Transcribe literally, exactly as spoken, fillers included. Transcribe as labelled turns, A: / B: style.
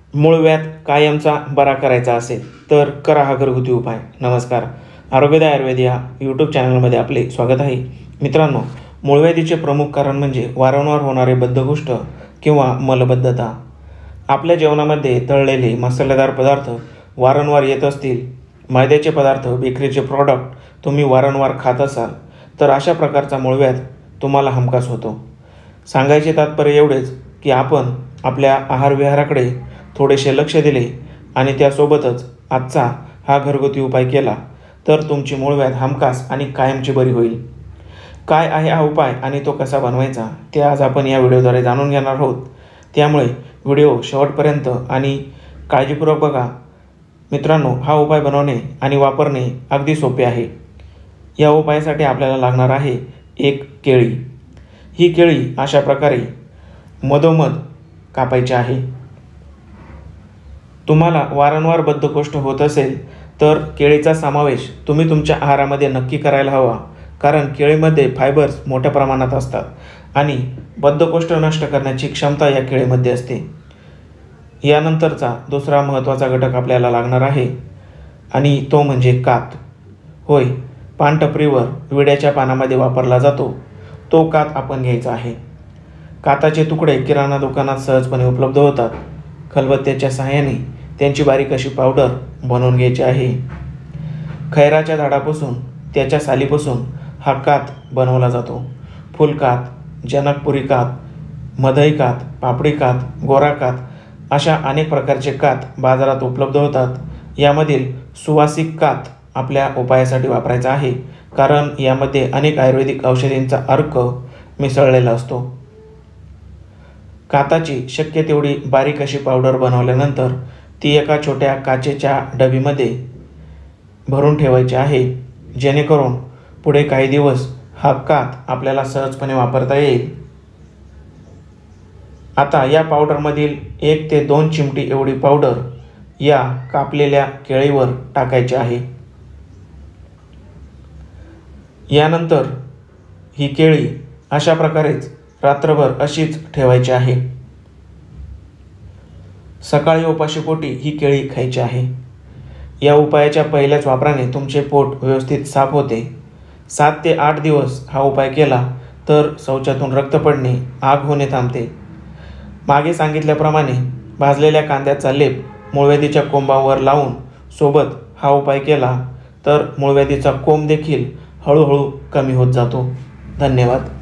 A: मूळव्याध कायमचा बरा करायचा असेल तर करा हा घरगुती उपाय। नमस्कार, आरोग्यदायी आयुर्वेद या यूट्यूब चॅनलमध्ये आपले स्वागत आहे। मित्रांनो, मूळव्याधीचे प्रमुख कारण म्हणजे वारंवार होणारे बद्धकोष्ठ किंवा मलबद्धता। आपल्या जेवणामध्ये तळलेले मसालेदार पदार्थ वारंवार येत असतील, मैद्याचे पदार्थ, बेकरीचे प्रॉडक्ट तुम्ही वारंवार खात असाल तर अशा प्रकारचा मूळव्याध तुम्हाला हमखास होतो। सांगायचे तात्पर्य एवढेच की आपण आपल्या आहार विहाराकडे थोडेसे लक्ष दिले आणि त्यासोबतच आजचा हा घरगुती उपाय केला तर तुमची मूळव्याध हमखास आणि कायमची बरी होईल। काय आहे हा उपाय आणि तो कसा बनवायचा ते आज आपण या व्हिडिओद्वारे जाणून घेणार आहोत, त्यामुळे व्हिडिओ शेवटपर्यंत आणि काळजीपूर्वक बघा। मित्रांनो, हा उपाय बनवणे आणि वापरणे अगदी सोपे आहे। या उपायासाठी आपल्याला लागणार आहे एक केळी। ही केळी अशा प्रकारे मधोमध कापायची आहे। तुम्हाला वारंवार बद्धकोष्ठ होत असेल तर केळीचा समावेश तुम्ही तुमच्या आहारामध्ये नक्की करायला हवा, कारण केळीमध्ये फायबर्स मोठ्या प्रमाणात असतात आणि बद्धकोष्ठ नष्ट करण्याची क्षमता या केळीमध्ये असते। यानंतरचा दुसरा महत्त्वाचा घटक आपल्याला लागणार आहे आणि तो म्हणजे कात। होय, पानटपरीवर विड्याच्या पानामध्ये वापरला जातो तो कात आपण घ्यायचा आहे। काताचे तुकडे किराणा दुकानात सहजपणे उपलब्ध होतात। खलबत्त्याच्या सहाय्याने त्यांची बारीक अशी पावडर बनवून घ्यायची आहे। खैराच्या झाडापासून, त्याच्या सालीपासून हा कात बनवला जातो। फुलकात, जनकपुरी कात, मधई कात, पापडी कात, गोरा कात अशा अनेक प्रकारचे कात बाजारात उपलब्ध होतात। यामधील सुवासिक कात आपल्या उपायासाठी वापरायचा आहे, कारण यामध्ये अनेक आयुर्वेदिक औषधींचा अर्क मिसळलेला असतो। काताची शक्य तेवढी बारीक अशी पावडर बनवल्यानंतर ती एका छोट्या काचेच्या डबीमध्ये भरून ठेवायची आहे, जेणेकरून पुढे काही दिवस हा कात आपल्याला सहजपणे वापरता येईल। आता या पावडरमधील एक ते दोन चिमटी एवढी पावडर या कापलेल्या केळीवर टाकायची आहे। यानंतर ही केळी अशा प्रकारेच रात्रभर अशीच ठेवायची आहे। सकाळी उपाशीपोटी ही केळी खायची आहे। या उपायाच्या पहिल्याच वापराने तुमचे पोट व्यवस्थित साफ होते। सात ते आठ दिवस हा उपाय केला तर शौचातून रक्त पडणे, आग होणे थांबते। मागे सांगितल्याप्रमाणे भाजलेल्या कांद्याचा लेप मूळव्याधीच्या कोंबावर लावून सोबत हा उपाय केला तर मूळव्याधीचा कोंब देखील हळूहळू कमी होत जातो। धन्यवाद।